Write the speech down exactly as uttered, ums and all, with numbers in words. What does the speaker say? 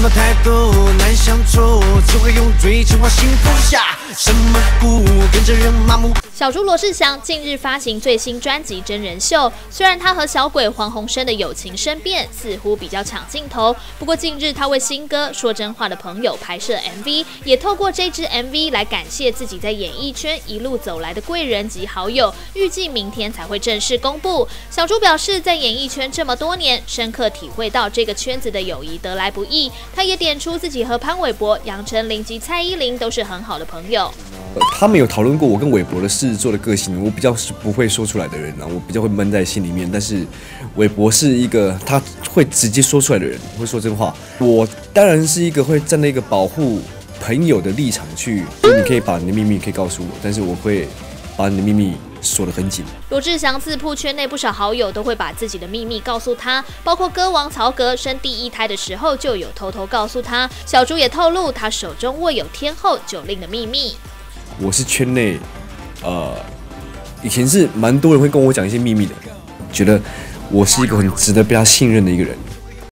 么态度难相处，只会用最情话幸福下什么鼓，跟着人麻木。 小猪罗志祥近日发行最新专辑真人秀，虽然他和小鬼黄鸿升的友情生变似乎比较抢镜头，不过近日他为新歌《说真话的朋友》拍摄 M V， 也透过这支 M V 来感谢自己在演艺圈一路走来的贵人及好友，预计明天才会正式公布。小猪表示，在演艺圈这么多年，深刻体会到这个圈子的友谊得来不易。他也点出自己和潘玮柏、杨丞琳及蔡依林都是很好的朋友。 他们有讨论过我跟韦伯的狮子座的个性，我比较是不会说出来的人啊，我比较会闷在心里面。但是韦伯是一个他会直接说出来的人，会说真话。我当然是一个会站在一个保护朋友的立场去，就你可以把你的秘密可以告诉我，但是我会把你的秘密锁得很紧。 罗志祥自曝圈内不少好友都会把自己的秘密告诉他，包括歌王曹格生第一胎的时候就有偷偷告诉他。小猪也透露，他手中握有天后九令的秘密。 我是圈内，呃，以前是蛮多人会跟我讲一些秘密的，觉得我是一个很值得被他信任的一个人。